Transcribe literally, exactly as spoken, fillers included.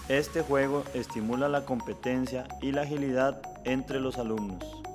Este juego estimula la competencia y la agilidad entre los alumnos.